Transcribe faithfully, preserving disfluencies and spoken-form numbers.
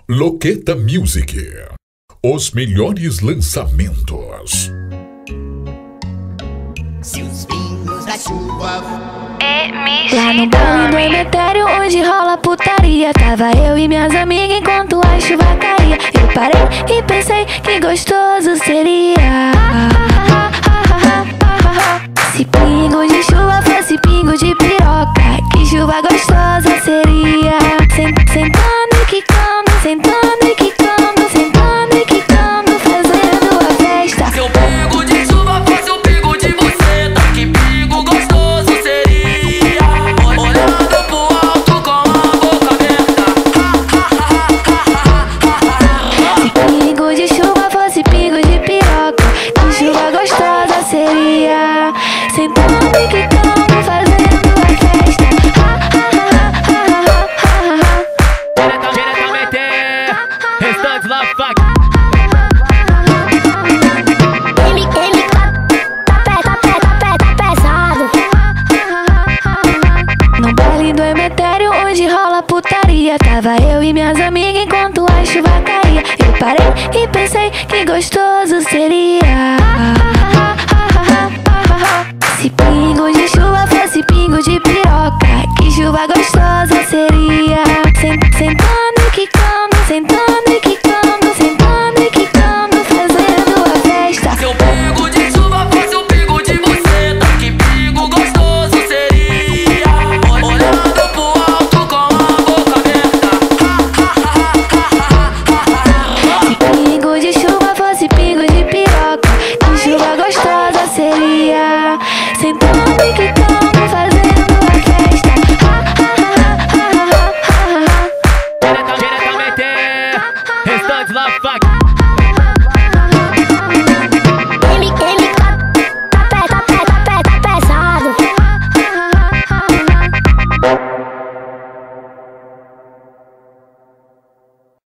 Loqueta Music. Os melhores lançamentos. Se os pingos da chuva Lá no baile do Emetério, onde rola putaria, tava eu e minhas amigas enquanto a chuva caía. Eu parei e pensei que gostoso seria se pingo de chuva fosse pingo de piroca. Que chuva gostosa seria. Sentando e quicando, sentando e quicando, sentando e quicando, fazendo a festa. Se o pingo de chuva fosse o pingo de buceta, que pingo gostoso seria. Olhando pro alto com a boca aberta. Se pingo de chuva fosse pingo de piroca, que chuva gostosa seria. Sentando e quicando, fazendo a festa. Diretamente, restantes lá, fuck. Ele, ele tá, tá, pé, tá, pé, tá, pé, tá pesado. No baile do Emetério, onde rola putaria, tava eu e minhas amigas enquanto a chuva caía. Eu parei e pensei que gostoso seria se pingo de chuva fosse pingo de piroca. Que chuva gostosa seria. Sentando e quicando, sentando